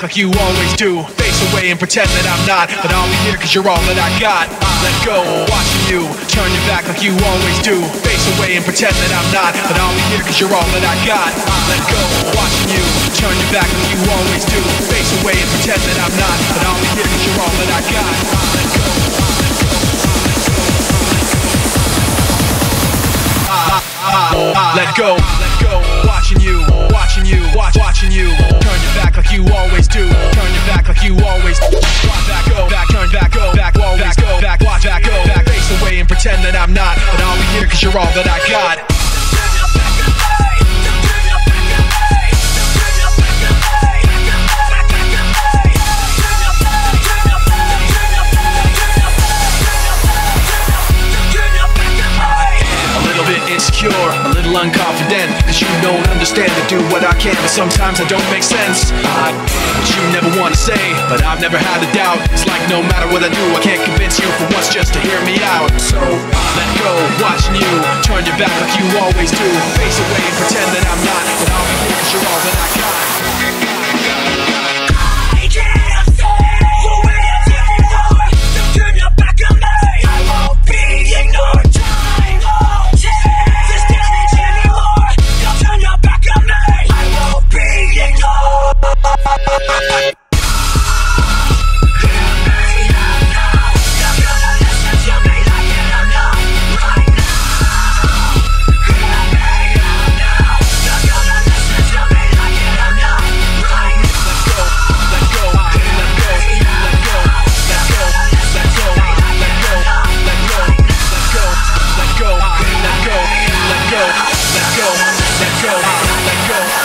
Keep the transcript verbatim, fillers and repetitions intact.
back like you always do. Face away and pretend that I'm not, but I'll be here cause you're all that I got. Let go, watching you turn your back like you always do. Face away and pretend that I'm not, but I'll be here cause you're all that I got. Let go, watching you turn your back like you always do. Face away and pretend that I'm not, but I'll be here cause you're all that I got. Let go, let go, let go, let go, watching you, watching you, watch, watching you turn your back like you always do. Turn your back like you always do. Watch back, go back, turn back, go back, always go back, watch back, go back, face away and pretend that I'm not, but I'll be here cause you're all that I got. Insecure, a little unconfident, cause you don't understand to do what I can, but sometimes I don't make sense. I, what you never want to say, but I've never had a doubt. It's like no matter what I do, I can't convince you for once just to hear me out. So let go, watching you turn your back like you always do. Face away and pretend that I'm not, but I'll be here cause you're all that I got. Let go, let go, let go, let go.